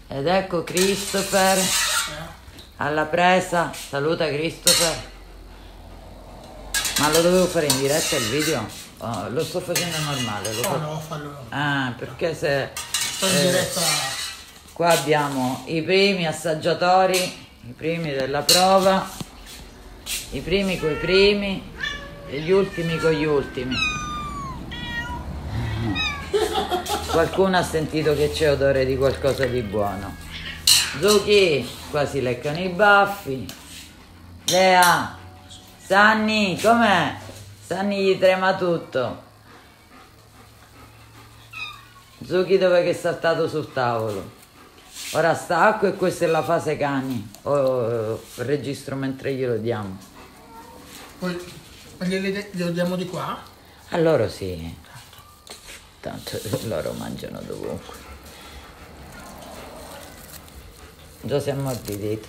Ed ecco Christopher alla presa. Saluta Christopher. Ma lo dovevo fare in diretta il video? Oh, lo sto facendo normale. No, fallo. Ah, perché se... Sto in diretta. Qua abbiamo i primi assaggiatori, i primi della prova, i primi coi primi e gli ultimi con gli ultimi. Qualcuno ha sentito che c'è odore di qualcosa di buono. Zucchi, qua si leccano i baffi. Lea, Sanni, com'è? Sanni gli trema tutto. Zucchi dove che è saltato sul tavolo. Ora stacco e questa è la fase cani. Registro mentre glielo diamo. Poi glielo diamo di qua? A loro sì. Tanto loro mangiano dovunque. Già si è ammorbidito.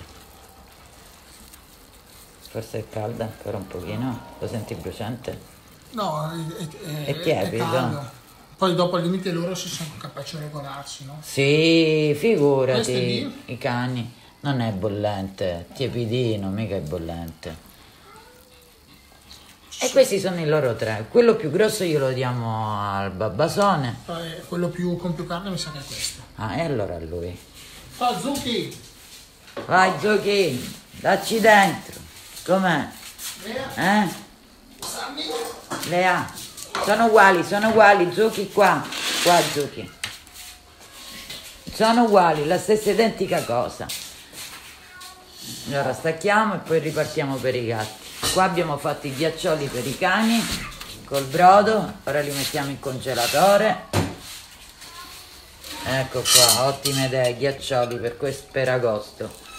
Forse è calda ancora un pochino. Lo senti bruciante? No, È tiepido. caldo. Poi dopo al limite loro si sono capaci di regolarsi, no? Sì, Questo è figurati, lì? i cani. Non è bollente, tiepidino, mica è bollente. E questi sono i loro tre. Quello più grosso glielo diamo al babbasone. Quello con più carne mi sa che è questo. Ah, e allora a lui. Oh, Zucchi! Vai Zucchi, dacci dentro. Com'è? Lea? Sammy? Lea, sono uguali, Zucchi qua Zucchi. Sono uguali, la stessa identica cosa. Allora stacchiamo e poi ripartiamo per i gatti. Qua abbiamo fatto i ghiaccioli per i cani col brodo, ora li mettiamo in congelatore. Ecco qua, ottime idee, ghiaccioli per agosto.